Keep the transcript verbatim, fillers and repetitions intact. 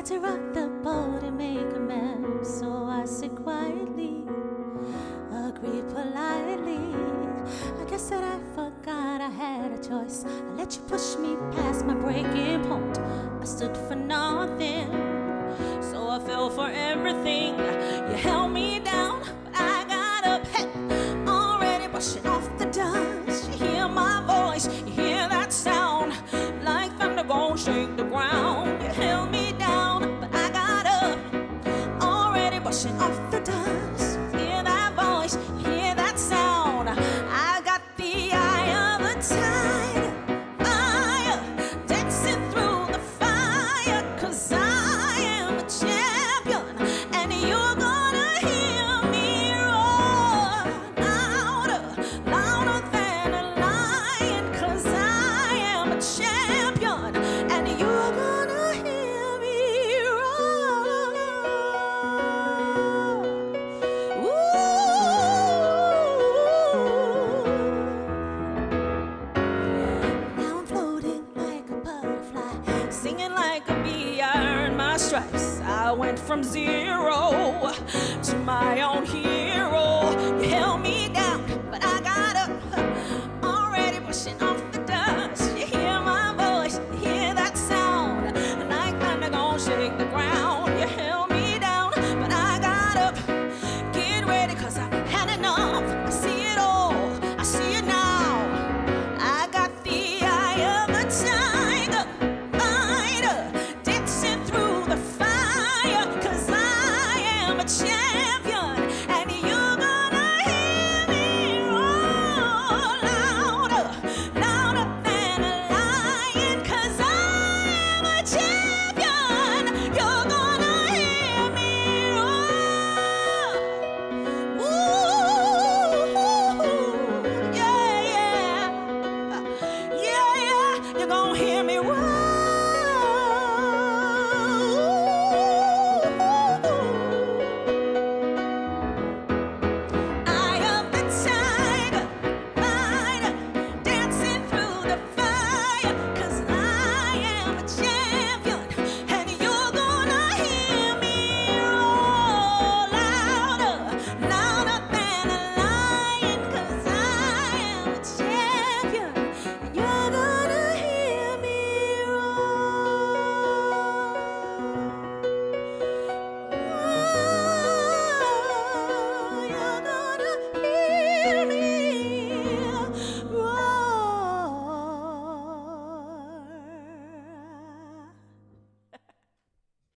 had to rock the boat and make a mess, so I sit quietly, agreed politely. I guess that I forgot I had a choice. I let you push me past my breaking point. I stood for nothing, so I fell for everything. You held me down, but I got up, hey, already brushing off the dust. You hear my voice, you hear that sound, like thunder gon' shake the ground. You held me down, but I got up, already brushing off the dust. You hear that voice, you hear that sound. I got the eye of the tide, fire, dancing through the fire, 'cause I am a champion, and you're gonna hear me roar louder, louder than a lion, 'cause I am a champion, and you're gonna hear me roar. Now I'm floating like a butterfly, singing like a bee. I earned my stripes. I went from zero to my own hero.